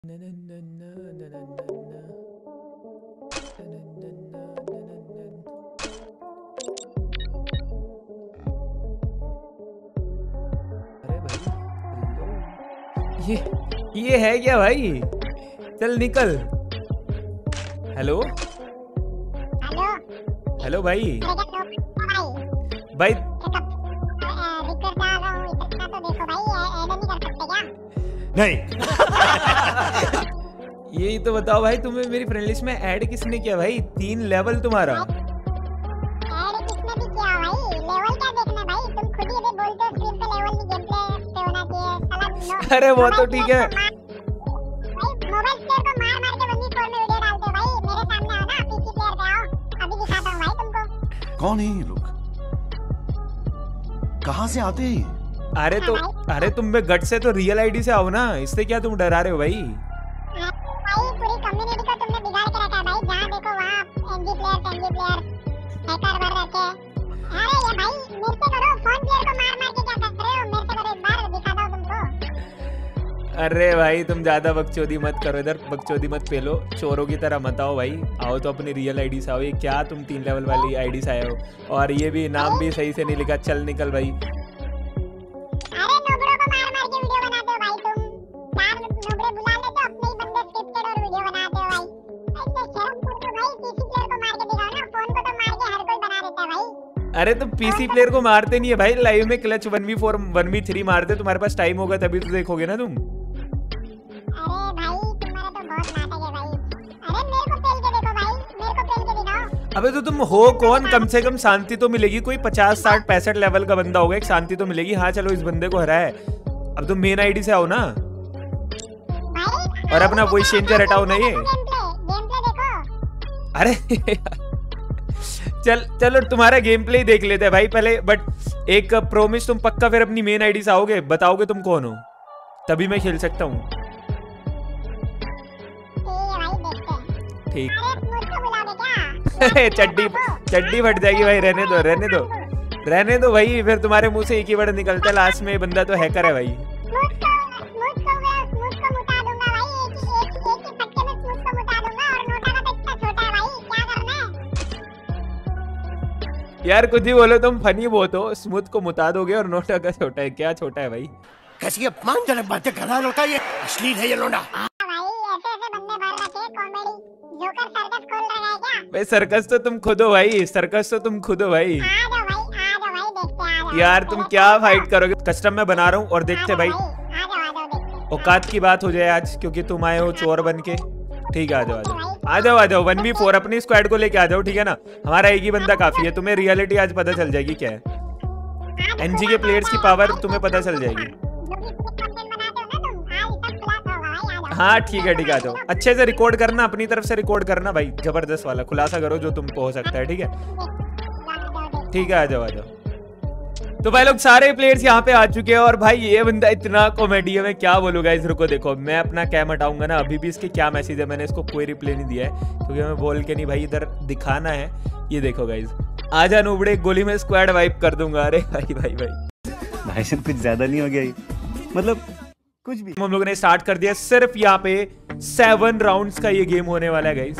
ये है क्या भाई? चल निकल। हेलो हेलो भाई। भाई नहीं यही तो बताओ भाई, तुम्हें मेरी फ्रेंड लिस्ट में ऐड किसने किया भाई? 3 लेवल तुम्हारा। ऐड किसने भी किया भाई? लेवल क्या देखना भाई, तुम खुद ही अभी बोलते हो स्क्रीन पे लेवल नहीं गेम प्ले पे होना चाहिए। साला अरे वो तो ठीक है भाई, मोबाइल प्लेयर को मार मार के 1v4 में वीडियो डालते हो भाई। मेरे सामने आओ ना, पीसी प्लेयर पे आओ, अभी दिखाता हूं भाई तुमको। कौन है ये लोग? कहां से आते हैं? अरे तुम में गट से तो रियल आईडी से आओ ना, इससे क्या तुम डरा रहे हो भाई? भाई पूरी कम्युनिटी को तुमने बिगाड़ के रखा है भाई, जहां देखो वहां एनजी प्लेयर हैकर भर रखे। अरे ये भाई मेरे से करो, फोन प्लेयर को मार मार के क्या कर रहे हो? मेरे से करो, एक बार दिखाता हूं तुमको। अरे भाई तुम ज्यादा बकचोदी मत करो, इधर बकचोदी मत पेलो, चोरों की तरह मत आओ भाई। आओ तो अपनी रियल आईडी से आओ। ये क्या तुम 3 लेवल वाली आईडी से आए हो? और ये भी नाम भी सही से नहीं लिखा। चल निकल भाई। अरे नोबड़ों को मार मार के वीडियो बनाते हो भाई तुम। 4 नोबड़े बुला लेते हो, अपने ही बंदे स्क्रिप्टेड और वीडियो बनाते हो भाई। इतने शर्म करो भाई, पीसी प्लेयर को मार के दिखाओ ना, फोन को तो मार के हर कोई बना देता है भाई। अरे तुम पीसी प्लेयर को मारते नहीं है भाई, लाइव में क्लच 1v4 1v3 मारते। तुम्हारे पास टाइम होगा तभी तो देखोगे ना तुम। अरे भाई तुम्हारा तो बहुत नाटक है भाई। अरे मेरे को पेल के देखो भाई, मेरे को पेल के दिखाओ। अबे तो तुम हो कौन? कम से कम शांति तो मिलेगी। कोई 50 60 65 लेवल का बंदा होगा, एक शांति तो मिलेगी। हाँ चलो इस बंदे को हराए। अब तुम मेन आईडी से आओ ना, और अपना वॉइस चेंजर हटाओ ना। ये गेम प्ले देखो। अरे चलो तुम्हारा गेम प्ले ही देख लेते हैं भाई पहले। बट एक प्रोमिस, तुम पक्का फिर अपनी मेन आईडी से आओगे, बताओगे तुम कौन हो, तभी मैं खेल सकता हूँ। ठीक चड्डी फट जाएगी भाई, रहने दो भाई। फिर तुम्हारे मुंह से एक ही वर्ड निकलता है लास्ट में, बंदा तो हैकर है भाई। यार कुछ ही बोलो, तुम फनी बहुत हो। स्मूथ को मुता दोगे और नोटा का छोटा है। क्या छोटा है भाई? कैसी अपमानजनक बातें कर रहा है लौटा, ये अश्लील है ये लौंडा। भाई सर्कस तो तुम खुद हो भाई, यार तुम क्या फाइट करोगे? कस्टम में बना रहा हूँ और देखते भाई। औकात की बात हो जाए आज, क्योंकि तुम आए हो चोर बन के। ठीक है आ जाओ 1v4 अपनी स्क्वाड को लेके आ जाओ, ठीक है ना? हमारा एक ही बंदा काफी है। तुम्हें रियलिटी आज पता चल जाएगी क्या है। एनजी के प्लेयर्स की पावर तुम्हें पता चल जाएगी। हाँ ठीक है आ जाओ। अच्छे से रिकॉर्ड करना, अपनी तरफ से रिकॉर्ड करना भाई, जबरदस्त वाला खुलासा करो जो तुमको हो सकता है। ठीक है आ जाओ। तो भाई लोग सारे प्लेयर्स यहाँ पे आ चुके हैं, और भाई ये बंदा इतना कॉमेडी है, मैं क्या बोलूँ गाइस। रुको देखो, मैं अपना कैम हटाऊंगा ना, अभी भी इसके क्या मैसेज है, मैंने इसको कोई रिप्लाई नहीं दिया है, क्योंकि मैं बोल के नहीं भाई इधर दिखाना है। ये देखो गाइस, आजा नूबड़े, गोली में स्क्वाड वाइप कर दूंगा। अरे भाई कुछ ज्यादा नहीं हो गया ये? मतलब कुछ भी। हम लोगों ने स्टार्ट कर दिया। सिर्फ यहाँ पे 7 राउंड्स का ये गेम होने वाला है गाइस।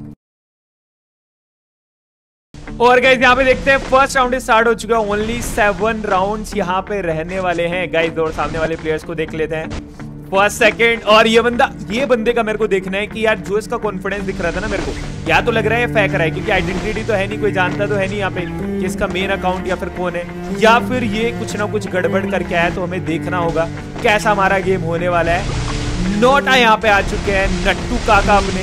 और गाइस यहाँ पे देखते हैं, फर्स्ट राउंड स्टार्ट हो चुका है। ओनली 7 राउंड्स यहाँ पे रहने वाले हैं गाइस। और सामने वाले प्लेयर्स को देख लेते हैं, फर्स्ट सेकंड। और ये बंदे का मेरे को देखना है कि यार जो इसका कॉन्फिडेंस दिख रहा था ना मेरे को, या तो लग रहा है ये फेक रहा है, क्योंकि आइडेंटिटी तो है नहीं, कोई जानता तो है नहीं यहाँ पे कि इसका मेन अकाउंट या फिर कौन है, या फिर ये कुछ ना कुछ गड़बड़ करके आया। तो हमें देखना होगा कैसा हमारा गेम होने वाला है। नोटा यहाँ पे आ चुके हैं, नट्टू काका अपने।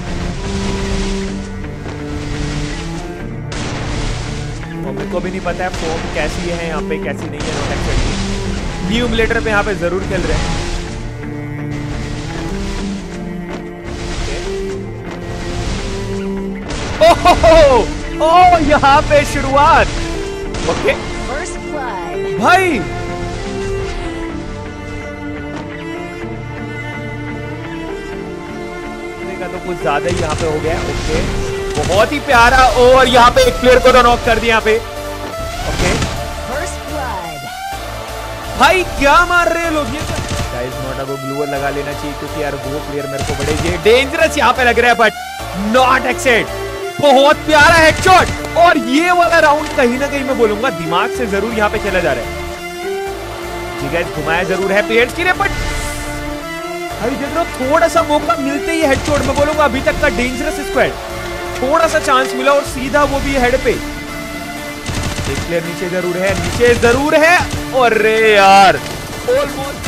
मेरे को भी नहीं पता है फॉर्म कैसी है यहाँ पे, कैसी नहीं है। नोट एक्चुअली न्यू एमुलेटर पे यहाँ पे जरूर खेल रहे हैं। ओह यहाँ पे शुरुआत। ओके भाई, का तो कुछ ज्यादा ही यहाँ पे हो गया। ओके बहुत ही प्यारा, और यहाँ पे एक प्लेयर को तो नॉक कर दिया यहाँ पे। ओके भाई क्या मार रहे हैं लोग, ये गाइस नॉट थोड़ा वो ग्लूअर लगा लेना चाहिए, क्योंकि यार वो प्लेयर मेरे को बड़े ये डेंजरस यहाँ पे लग रहा है, बट नॉट एक्सेप्ट। बहुत प्यारा हेडशॉट, और ये वाला राउंड कहीं ना कहीं मैं बोलूंगा दिमाग से जरूर यहाँ पे खेला जा रहा है। ठीक है, घुमाया जरूर है प्लेयर्स के लिए, बट अभी देख लो थोड़ा सा मौका मिलते ही हेडशॉट। मैं बोलूंगा अभी तक का डेंजरस स्क्वाड, थोड़ा सा चांस मिला और सीधा वो भी हेड पे। एक प्लेयर नीचे जरूर है, नीचे जरूर है, और रे यार ऑलमोस्ट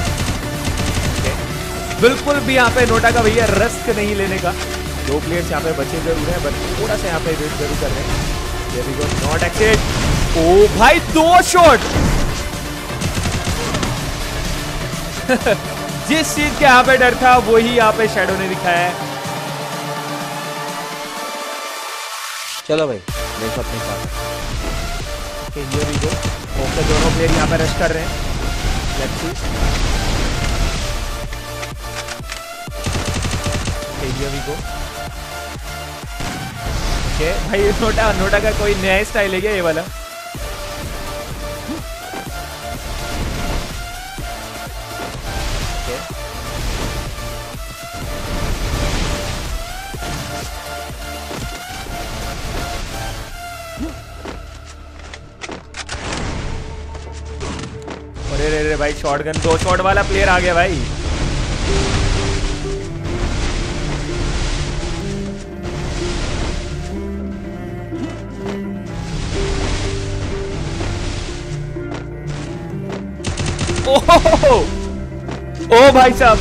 बिल्कुल भी यहाँ पे नोटा का भैया रिस्क नहीं लेने का। दो प्लेयर्स यहाँ पे बचे जरूर है, बट थोड़ा सा यहाँ पे वेट जरूर कर रहे हैं। Not accept. ओ भाई 2 शॉट जिस चीज के यहाँ पे डर था वही यहाँ पे शैडो ने दिखाया है। चलो भाई देखो अपने साथ। ओके, दोनों प्लेयर यहाँ पे रश कर रहे हैं। Let's see. here we go। Okay भाई, नोटा का कोई नया स्टाइल है क्या ये वाला? अरे रे भाई, शॉटगन 2 शॉट वाला प्लेयर आ गया भाई। ओ भाई साहब,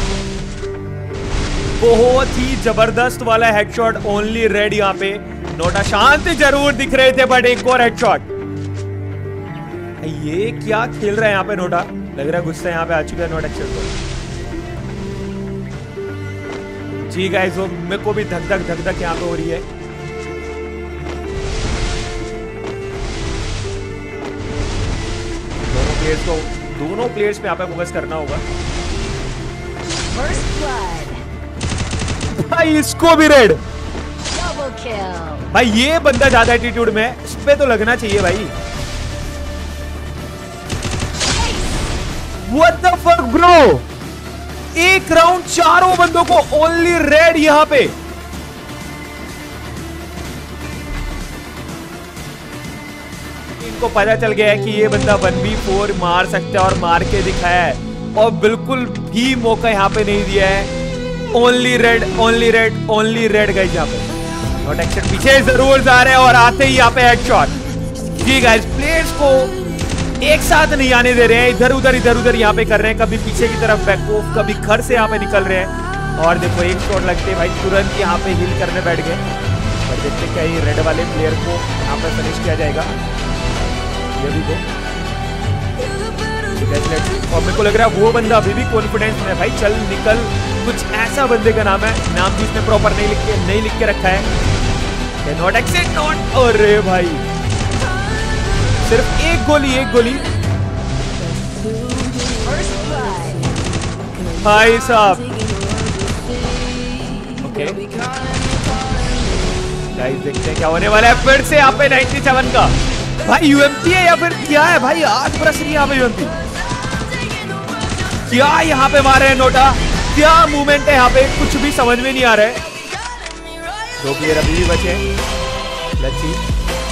बहुत ही जबरदस्त वाला हेडशॉट। ओनली रेड यहाँ पे। नोटा शांत जरूर दिख रहे थे, बट एक और हेडशॉट। ये क्या खेल रहा है यहाँ पे नोटा? लग रहा है गुस्सा यहाँ पे आ चुका है नोट एक्सेप्ट को। जी गाइस, वो मेरे को भी धक धक यहाँ पे हो रही है। दोनों प्लेयर्स पे यहाँ पे फोकस करना होगा। भाई इसको भी रेड। भाई ये बंदा ज्यादा एटीट्यूड में है, इस पे तो लगना चाहिए भाई। What the fuck bro? एक राउंड चारों बंदों को ओनली रेड यहां पे। इनको पता चल गया है कि ये बंदा 1v4 मार सकता है और मार के दिखाया है, और बिल्कुल भी मौका यहां पे नहीं दिया है। Only red, only red, only red guys यहां पे। नॉट एक्सेप्ट पीछे जरूर जा रहे हैं, और आते ही यहां पे हेडशॉट। जी गाइस, प्लेयर्स को एक साथ नहीं आने दे रहे हैं, इधर उधर यहाँ पे कर रहे हैं। कभी पीछे की तरफ बैक ऑफ, कभी घर से यहाँ पे निकल रहे हैं। और देखो एक शॉट लगते भाई तुरंत यहाँ पे हील करने बैठ गए। और देखते क्या ये रेड वाले प्लेयर को यहाँ पे फिनिश किया जाएगा। ये भी को और मेरे को लग रहा है वो बंदा अभी भी कॉन्फिडेंस में है भाई। चल निकल, कुछ ऐसा बंदे का नाम है, नाम भी इसने प्रॉपर नहीं लिख के रखा है। Not accept not. अरे भाई सिर्फ एक गोली भाई साहब। ओके गाइस, देखते हैं क्या होने वाला है फिर से यहाँ पे 97 का। भाई यूएमपी है या फिर क्या है भाई? आज बरस नहीं यहाँ पे यूएमपी। क्या यहाँ पे मारे हैं नोटा? क्या मूवमेंट है यहाँ पे? कुछ भी समझ में नहीं आ रहा है। 2 प्लेयर अभी भी बचे हैं। लेट्स सी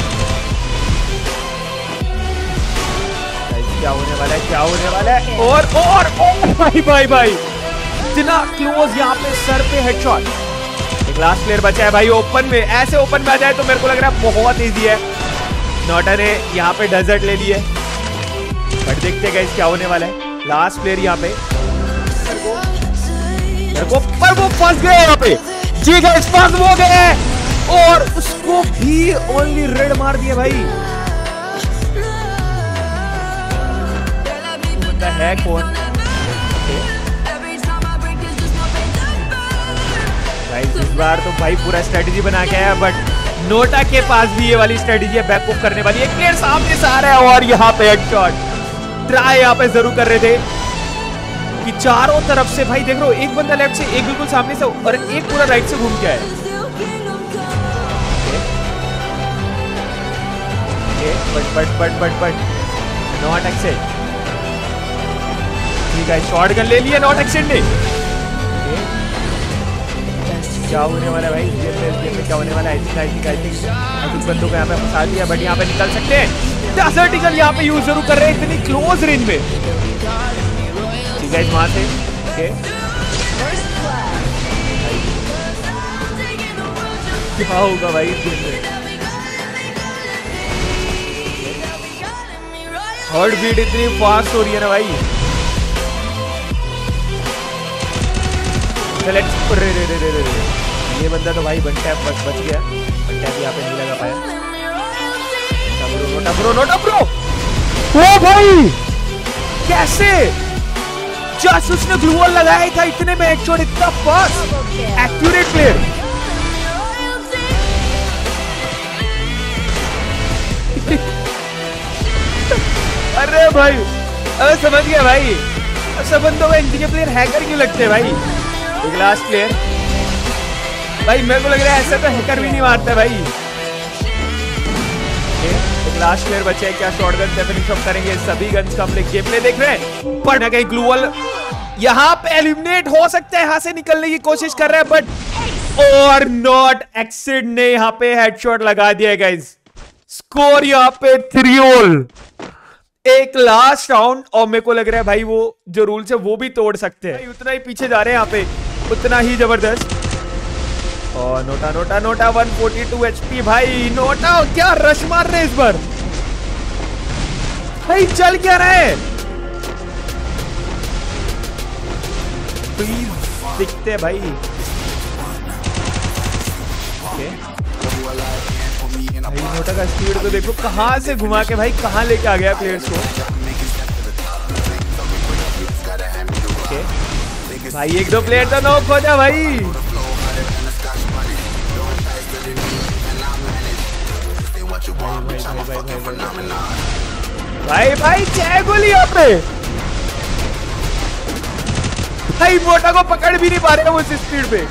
क्या होने वाला है, क्या होने वाला है। और भाई इतना क्लोज यहाँ पे, सर पे हेडशॉट। एक लास्ट प्लेयर बचा है भाई ओपन में। ऐसे ओपन में आ जाए तो मेरे को लग रहा है बहुत इजी है। नोटा ने यहाँ पे डेजर्ट ले ली है, बट देखते हैं गाइस क्या होने वाला है। लास्ट प्लेयर यहाँ पे पर वो फंस गए यहाँ पे। जी गाइस, फंस हो गए और उसको भी ओनली रेड मार दिए भाई। है कौन भाई? इस बार तो भाई पूरा स्ट्रेटजी बना के आया, बट नोटा के पास भी ये वाली स्ट्रेटजी है, बैकअप करने वाली। एक प्लेयर सामने से आ रहा है और यहाँ पे हेडशॉट। ट्राई यहाँ पे जरूर कर रहे थे कि चारों तरफ से भाई देख रहे हो, एक बंदा लेफ्ट से, एक बिल्कुल सामने से, और एक पूरा राइट से घूम के आया। But not accept. Finally guys shotgun ले लिया, नॉट एक्सटेंडेड। क्या होने वाला है भाई गेम में क्या होने वाला है? आई थिंक बंदों को यहाँ पे फंसा दिया, बट यहाँ पे निकल सकते हैं। डेसर्टिकल यहाँ पे यूज जरूर कर रहे हैं, इतनी क्लोज रेंज में। ठीक है वहां से क्या होगा भाई इस गेम में? हार्ट बीट इतनी फास्ट हो रही है ना भाई। ये बंदा तो भाई बंटा बस बच गया, बंटा भी यहाँ पे नहीं लगा पाया। नोटा ब्रो ओ भाई कैसे जस्ट उसने ग्लू वॉल लगाया था, इतने में हेडशॉट, इतना फास्ट एक्यूरेट प्लेयर। अरे भाई अरे समझ गया भाई, सब बंदों में इनके प्लेयर हैकर क्यों लगते हैं भाई? एक लास्ट प्लेयर भाई, मेरे को लग रहा है ऐसा तो हैकर भी नहीं मारता भाई। एक लास्ट प्लेयर बचे हैं, क्या शॉटगन से फिनिश ऑफ करेंगे? सभी गन्स का हम लोग गेम प्ले देख रहे हैं, पर ना कहीं ग्लू वॉल यहाँ पे एलिमिनेट हो सकता है, यहाँ से निकलने की कोशिश कर रहा है, बट और नॉट एक्सिड ने यहाँ पे हेडशॉट लगा दिया गाइस। स्कोर यहाँ पे 3-all। एक लास्ट राउंड, और मेरे को लग रहा है भाई वो जो रूल्स है वो भी तोड़ सकते हैं। उतना ही पीछे जा रहे हैं यहाँ पे, उतना ही जबरदस्त। और नोटा 142 HP भाई। नोटा क्या रश मार रहे हैं इस बार भाई, चल क्या रहा है? प्लीज दिखते भाई। भाई नोटा का स्पीड तो देखो, कहां से घुमा के भाई कहां लेके आ गया प्लेयर्स को। भाई एक दो प्लेयर तो नॉक हो जा भाई। भाई क्या गोली यहाँ पे भाई, मोटा को पकड़ भी नहीं पा रहे उस स्पीड पे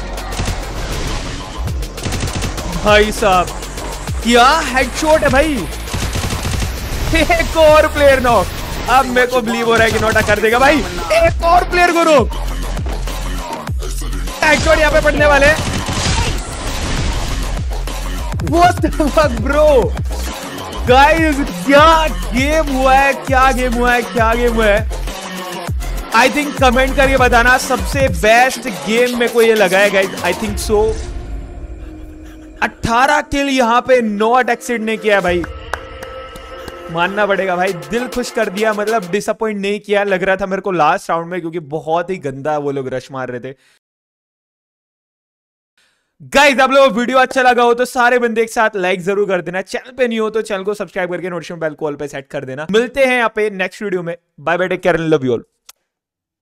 भाई साहब। क्या हेडशॉट है भाई, एक और प्लेयर नॉक। अब मेरे को बिलीव हो रहा है कि नोटा कर देगा भाई, एक और प्लेयर को रोक। हेडशॉट यहाँ पे पड़ने वाले। What the fuck bro? Guys, क्या गेम हुआ है, क्या गेम हुआ है, क्या गेम हुआ है? आई थिंक कमेंट करके बताना सबसे बेस्ट गेम मेरे को ये लगा है गाइज। आई थिंक सो 18 किल यहाँ पे नॉट एक्सिड ने किया भाई, मानना पड़ेगा भाई, दिल खुश कर दिया। मतलब डिसअपॉइंट नहीं किया, लग रहा था मेरे को लास्ट राउंड में, क्योंकि बहुत ही गंदा वो लोग रश मार रहे थे। गाइस आप लोगों को वीडियो अच्छा लगा हो तो सारे बंदे एक साथ लाइक जरूर कर देना, चैनल पे नहीं हो तो चैनल को सब्सक्राइब करके नोटिफिकेशन बेल को ऑल पे सेट कर देना। मिलते हैं यहाँ पे नेक्स्ट वीडियो में, bye bye, take care, love you all.